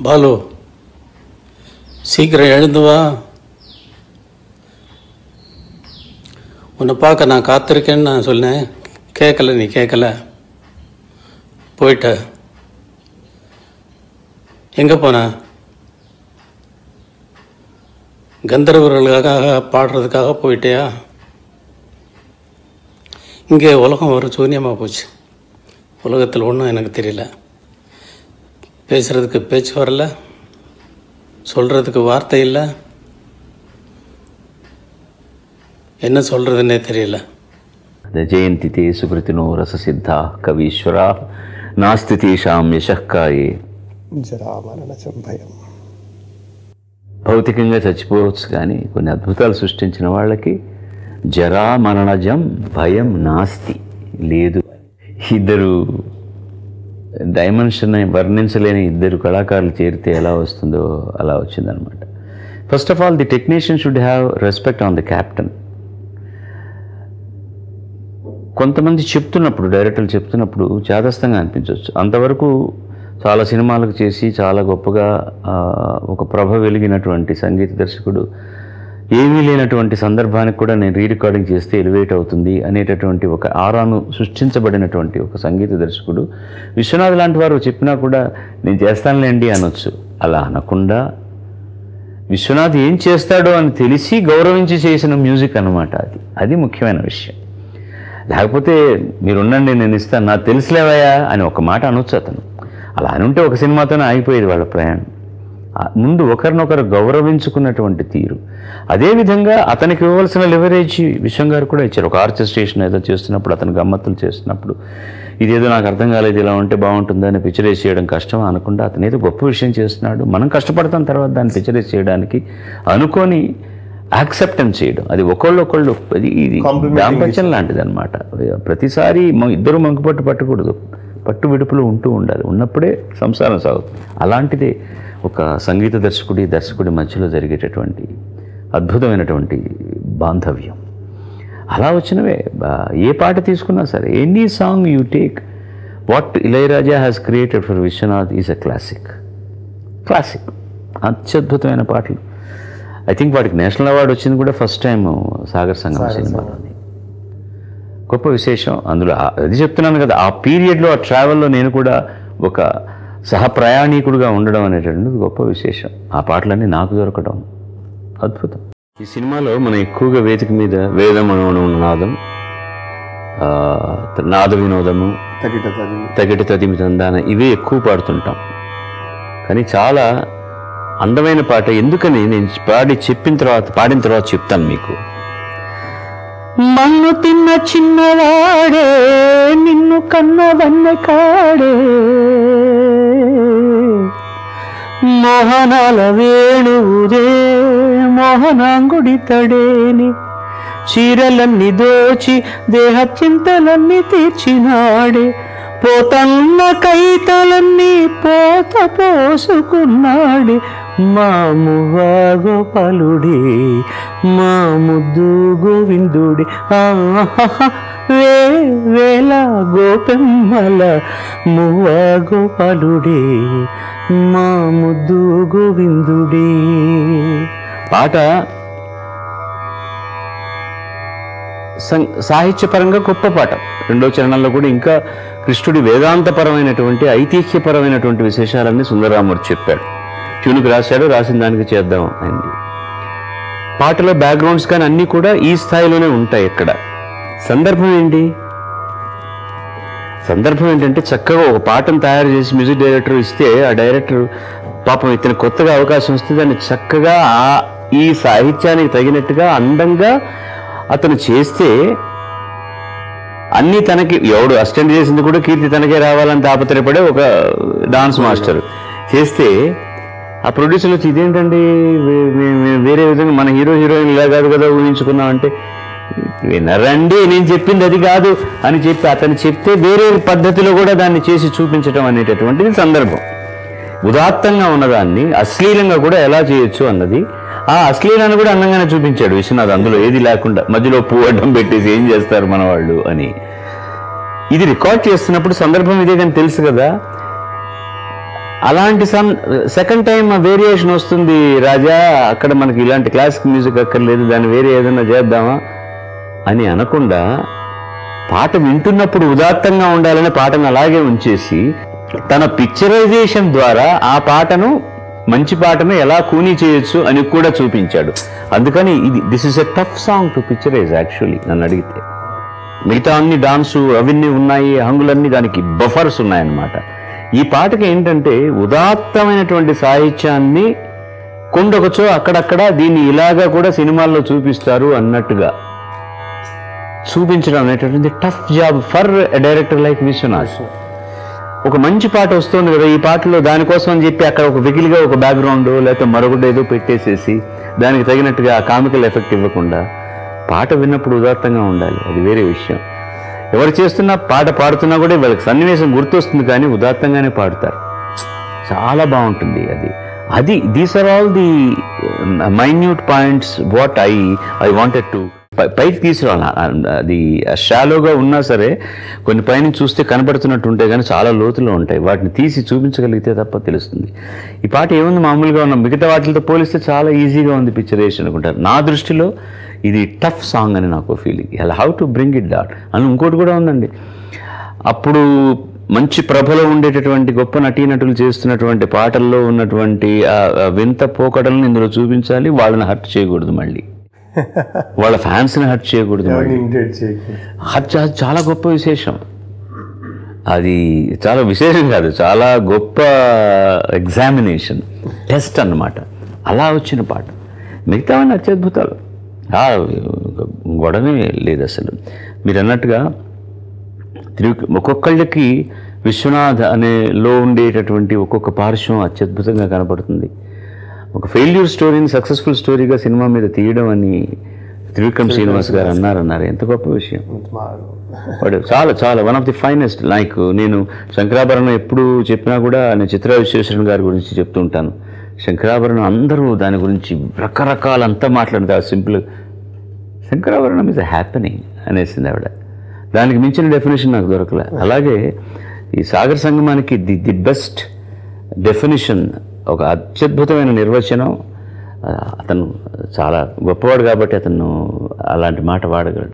பாலு, சீக்கிரம் எழுந்து வா. உன்னை பார்க்க நான் காத்திருக்கேன்னு நான் சொன்னேன். கேட்கல, நீ கேட்கல, போயிட்ட. எங்கே போன? கந்தர்வர்களுக்காக பாடுறதுக்காக போயிட்டியா? இங்கே உலகம் ஒரு சூன்யமாக போச்சு. உலகத்தில் ஒன்றும் எனக்கு தெரியல. பேசுகிறதுக்கு பேச்சு வரல, சொல்கிறதுக்கு வார்த்தை இல்லை, என்ன சொல்கிறதுன்னே தெரியல. జయంతి తే సుకృతినో రససిద్ధా కవీశ్వరా నాస్తి తేషాం యశఃకాయే. జరామరణం భయం. భౌతికంగా చచ్చిపోవచ్చు, కానీ కొన్ని అద్భుతాలు సృష్టించిన వాళ్ళకి జరా మరణజం భయం నాస్తి, లేదు. ఇద్దరు డైమెన్షన్ వర్ణించలేని ఇద్దరు కళాకారులు చేరితే ఎలా వస్తుందో అలా వచ్చిందనమాట. First of all the technician should have respect on the captain. కొంతమంది చెప్తున్నప్పుడు, డైరెక్టర్లు చెప్తున్నప్పుడు చాదస్తంగా అనిపించవచ్చు. అంతవరకు చాలా సినిమాలకు చేసి చాలా గొప్పగా ఒక ప్రభ వెలిగినటువంటి సంగీత దర్శకుడు ఏమీ లేనటువంటి సందర్భానికి కూడా నేను రికార్డింగ్ చేస్తే ఎలివేట్ అవుతుంది అనేటటువంటి ఒక ఆరాను సృష్టించబడినటువంటి ఒక సంగీత దర్శకుడు విశ్వనాథ్ లాంటి వారు చెప్పినా కూడా నేను చేస్తానులేండి అనొచ్చు. అలా అనకుండా విశ్వనాథ్ ఏం చేస్తాడో అని తెలిసి గౌరవించి చేసిన మ్యూజిక్ అన్నమాట. అది ముఖ్యమైన విషయం. లేకపోతే మీరుండండి నేను ఇస్తాను, నాకు తెలుసులేవయ్యా అని ఒక మాట అనొచ్చు అతను. అలా అని ఉంటే ఒక సినిమాతోనే ఆగిపోయేది వాళ్ళ ప్రయాణం. ముందు ఒకరినొకరు గౌరవించుకున్నటువంటి తీరు. అదేవిధంగా అతనికి ఇవ్వాల్సిన లివరేజ్ విశ్వం గారు కూడా ఇచ్చారు. ఒక ఆర్కెస్ట్రేషన్ ఏదో చేస్తున్నప్పుడు, అతను గమ్మత్తులు చేస్తున్నప్పుడు, ఇదేదో నాకు అర్థం కాలేదు, ఇలా ఉంటే బాగుంటుందని పిక్చరైజ్ చేయడం కష్టం అనకుండా అతను ఏదో గొప్ప విషయం చేస్తున్నాడు, మనం కష్టపడతాం తర్వాత దాన్ని పిక్చరైజ్ చేయడానికి అనుకొని యాక్సెప్టెన్స్ చేయడం, అది ఒకళ్ళు ఇది దాంపత్యం లాంటిది అనమాట. ప్రతిసారి ఇద్దరు మంకుపట్టు పట్టకూడదు, పట్టు విడుపులు ఉంటూ ఉండాలి. ఉన్నప్పుడే సంసారం సాగుతుంది. అలాంటిదే ఒక సంగీత దర్శకుడి మధ్యలో జరిగేటటువంటి అద్భుతమైనటువంటి బాంధవ్యం. అలా వచ్చినవే. ఏ పాట తీసుకున్నా సరే, any song you take, what Ilaiyaraaja has created for Viswanath is a classic. అత్యద్భుతమైన పాటలు. ఐ థింక్ వాటికి నేషనల్ అవార్డు వచ్చింది కూడా ఫస్ట్ టైం సాగర్ సంగమం సినిమాలోని. గొప్ప విశేషం అందులో. అది చెప్తున్నాను కదా, ఆ పీరియడ్లో, ఆ ట్రావెల్లో నేను కూడా ఒక సహప్రయాణికుడుగా ఉండడం అనేటువంటిది గొప్ప విశేషం. ఆ పాటలన్నీ నాకు దొరకడం అద్భుతం. ఈ సినిమాలో మనం ఎక్కువగా వేదిక మీద వేదమనోను నాదం, నాద వినోదము, తగిట తదిమి తందాన, ఇవే ఎక్కువ పాడుతుంటాం. కానీ చాలా అందమైన పాట. ఎందుకని నేను పాడిన తర్వాత చెప్తాను మీకు. మన్ను తిన్న చిన్నవాడే నిన్ను కన్నవన్న కాడే, మోహనాల వేణువుదే మోహనాంగుడి తడేని, చీరలన్నీ దోచి దేహ చింతలన్నీ తీర్చినాడే, పోతన్న కైతలన్నీ పోత పోసుకున్నాడే, మా మువ్వా గోపాలుడే మా ముద్దు గోవిందుడే, వేల గోపెమ్మల మువ్వా గోపాలుడే మా ముద్దు గోవిందుడే. పాట సాహిత్యపరంగా గొప్ప పాట. రెండో చరణంలో కూడా ఇంకా కృష్ణుడి వేదాంతపరమైనటువంటి ఐతిహ్యపరమైనటువంటి విశేషాలన్నీ సుందరరామూర్తి చెప్పాడు. ట్యూన్కి రాశాడు, రాసిన దానికి చేద్దాం అయింది. పాటలో బ్యాక్గ్రౌండ్స్ కానీ అన్నీ కూడా ఈ స్థాయిలోనే ఉంటాయి. ఇక్కడ సందర్భం ఏంటంటే చక్కగా ఒక పాటను తయారు చేసి మ్యూజిక్ డైరెక్టర్ ఇస్తే, ఆ డైరెక్టర్ పాపం ఇతను కొత్తగా అవకాశం వస్తే దాన్ని చక్కగా ఈ సాహిత్యానికి తగినట్టుగా అందంగా అతను చేస్తే, అన్నీ తనకి ఎవడు అసిస్టెంట్ చేసింది కూడా కీర్తి తనకే రావాలని తాపత్రయపడే ఒక డాన్స్ మాస్టర్ చేస్తే, ఆ ప్రొడ్యూసర్లు వచ్చి ఇదేంటండి వేరే విధంగా మన హీరోయిన్ ఇలా కాదు కదా ఊహించుకున్నామంటే, వినరండి నేను చెప్పింది అది కాదు అని చెప్పి అతను చెప్తే వేరే పద్ధతిలో కూడా దాన్ని చేసి చూపించడం అనేటటువంటిది సందర్భం. ఉదాత్తంగా ఉన్నదాన్ని అశ్లీలంగా కూడా ఎలా చేయొచ్చు అన్నది, ఆ అశ్లీలాన్ని కూడా అందంగానే చూపించాడు విశ్వనాథ్. అందులో ఏది లేకుండా మధ్యలో పువ్వు అడ్డం పెట్టేసి ఏం చేస్తారు మన వాళ్ళు అని. ఇది రికార్డ్ చేస్తున్నప్పుడు సందర్భం ఇదే కానీ తెలుసు కదా, అలాంటి సెకండ్ టైం వేరియేషన్ వస్తుంది రాజా, అక్కడ మనకి ఇలాంటి క్లాసిక్ మ్యూజిక్ అక్కర్లేదు, దాన్ని వేరే ఏదైనా చేద్దామా అని అనకుండా పాట వింటున్నప్పుడు ఉదాత్తంగా ఉండాలని పాటను అలాగే ఉంచేసి తన పిక్చరైజేషన్ ద్వారా ఆ పాటను, మంచి పాటను ఎలా కూనీ చేయొచ్చు అని కూడా చూపించాడు. అందుకని this is a tough song to picturise actually నన్ను అడిగితే. మిగతా అన్ని డాన్సు అవన్నీ ఉన్నాయి, హంగులన్నీ దానికి బఫర్స్ ఉన్నాయన్నమాట. ఈ పాటకి ఏంటంటే ఉదాత్తమైనటువంటి సాహిత్యాన్ని కొండొకచో అక్కడక్కడ దీన్ని ఇలాగా కూడా సినిమాల్లో చూపిస్తారు అన్నట్టుగా చూపించడం అనేటటువంటి tough job for a director like Viswanath. ఒక మంచి పాట వస్తుంది కదా, ఈ పాటలో దానికోసం అని చెప్పి అక్కడ ఒక వెకిలిగా ఒక బ్యాక్గ్రౌండ్ లేకపోతే మరొకటి ఏదో పెట్టేసేసి దానికి తగినట్టుగా కామికల్ ఎఫెక్ట్ ఇవ్వకుండా పాట విన్నప్పుడు ఉదాత్తంగా ఉండాలి, అది వేరే విషయం. ఎవరు చేస్తున్నా పాట పాడుతున్నా కూడా వాళ్ళకి సన్నివేశం గుర్తొస్తుంది కానీ ఉదాత్తంగానే పాడతారు, చాలా బాగుంటుంది అది. These are all the minute points what I wanted to పైకి తీసుకురావాలి. అది షాలోగా ఉన్నా సరే కొన్ని పైన చూస్తే కనబడుతున్నట్టు ఉంటాయి కానీ చాలా లోతులో ఉంటాయి, వాటిని తీసి చూపించగలిగితే తప్ప తెలుస్తుంది. ఈ పాట ఏముంది, మామూలుగా ఉన్న మిగతా వాటితో పోలిస్తే చాలా ఈజీగా ఉంది పిక్చరేషన్ అనుకుంటారు. నా దృష్టిలో ఇది టఫ్ సాంగ్ అని నాకు ఫీలింగ్. అలా how to bring it down అని ఇంకోటి కూడా ఉందండి. అప్పుడు మంచి ప్రభలో ఉండేటటువంటి గొప్ప నటీనటులు చేస్తున్నటువంటి పాటల్లో ఉన్నటువంటి వింత పోకడలను ఇందులో చూపించాలి, వాళ్ళని హర్ట్ చేయకూడదు, మళ్ళీ వాళ్ళ ఫ్యాన్స్ని హర్ట్ చేయకూడదు, చాలా గొప్ప విశేషం. అది చాలా విశేషం కాదు, చాలా గొప్ప ఎగ్జామినేషన్ టెస్ట్ అన్నమాట. అలా వచ్చిన పాట. మిగతావన్నీ అత్యద్భుతాలు, గొడవే లేదు అసలు. మీరు అన్నట్టుగా ఒక్కొక్కళ్ళకి విశ్వనాథ్ అనేలో ఉండేటటువంటి ఒక్కొక్క పార్శ్వం అత్యద్భుతంగా కనపడుతుంది. ఒక ఫెయిల్యూర్ స్టోరీని సక్సెస్ఫుల్ స్టోరీగా సినిమా మీద తీయడం అని త్రివిక్రమ్ శ్రీనివాస్ గారు అన్నారు. ఎంత గొప్ప విషయం. వాడు చాలా చాలా one of the finest. Like నేను శంకరాభరణం ఎప్పుడు చెప్పినా కూడా నేను చిత్ర విశ్వేశ్వరన్ గారి గురించి చెప్తూ ఉంటాను. శంకరాభరణం అందరూ దాని గురించి రకరకాలంతా మాట్లాడతారు. సింపుల్ శంకరాభరణం ఇస్ హ్యాపెనింగ్ అనేసింది ఆవిడ. దానికి మించిన డెఫినేషన్ నాకు దొరకలే. అలాగే ఈ సాగర సంగమానికి ది బెస్ట్ డెఫినేషన్, ఒక అత్యద్భుతమైన నిర్వచనం. అతను చాలా గొప్పవాడు కాబట్టి అతను అలాంటి మాట వాడగలడు.